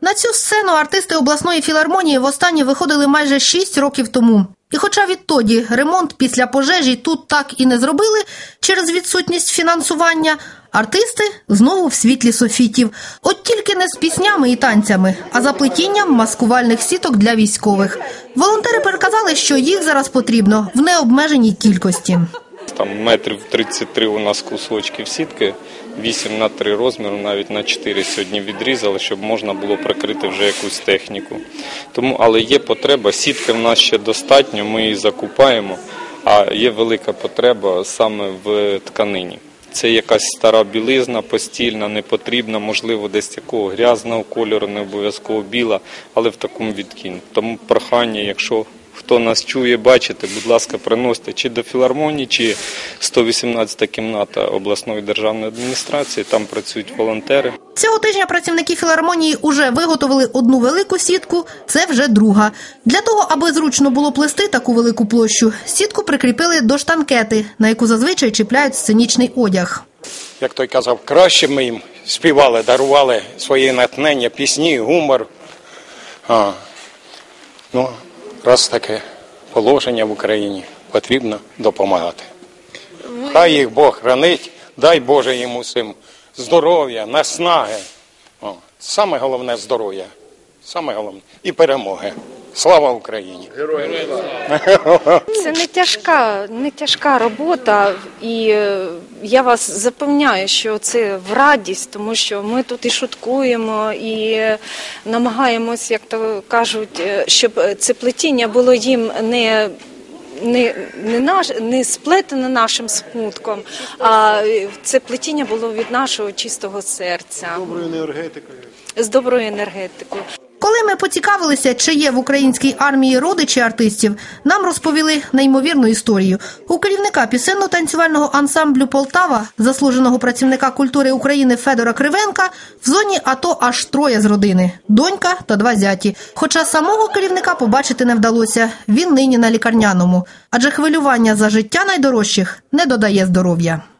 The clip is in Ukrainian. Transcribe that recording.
На цю сцену артисти обласної філармонії востаннє виходили майже 6 років тому. І хоча відтоді ремонт після пожежі тут так і не зробили через відсутність фінансування, артисти знову в світлі софітів. От тільки не з піснями і танцями, а за плетінням маскувальних сіток для військових. Волонтери переказали, що їх зараз потрібно в необмеженій кількості. Там метрів 33 у нас кусочків сітки, 8 на 3 розміру, навіть на 4 сьогодні відрізали, щоб можна було прикрити вже якусь техніку. Тому, але є потреба, сітки в нас ще достатньо, ми її закупаємо, а є велика потреба саме в тканині. Це якась стара білизна, постільна, непотрібна, можливо, десь такого грязного кольору, не обов'язково біла, але в такому відтінку. Тому прохання, якщо хто нас чує, бачите, будь ласка, приносите чи до філармонії, чи 118-та кімната обласної державної адміністрації, там працюють волонтери. Цього тижня працівники філармонії уже виготовили одну велику сітку, це вже друга. Для того, аби зручно було плести таку велику площу, сітку прикріпили до штанкети, на яку зазвичай чіпляють сценічний одяг. Як той казав, краще ми їм співали, дарували своє натхнення, пісні, гумор. Раз таке положення в Україні, потрібно допомагати. Хай їх Бог хранить, дай Боже їм усім здоров'я, наснаги. Саме головне – здоров'я, саме головне – і перемоги. Слава Україні! Це не тяжка робота, і я вас запевняю, що це в радість, тому що ми тут і шуткуємо, і намагаємось, як то кажуть, щоб це плетіння було їм не сплетено нашим смутком, а це плетіння було від нашого чистого серця. З доброю енергетикою. Коли ми поцікавилися, чи є в українській армії родичі артистів, нам розповіли неймовірну історію. У керівника пісенно-танцювального ансамблю «Полтава», заслуженого працівника культури України Федора Кривенка, в зоні АТО аж 3 з родини – донька та 2 зяті. Хоча самого керівника побачити не вдалося, він нині на лікарняному. Адже хвилювання за життя найдорожчих не додає здоров'я.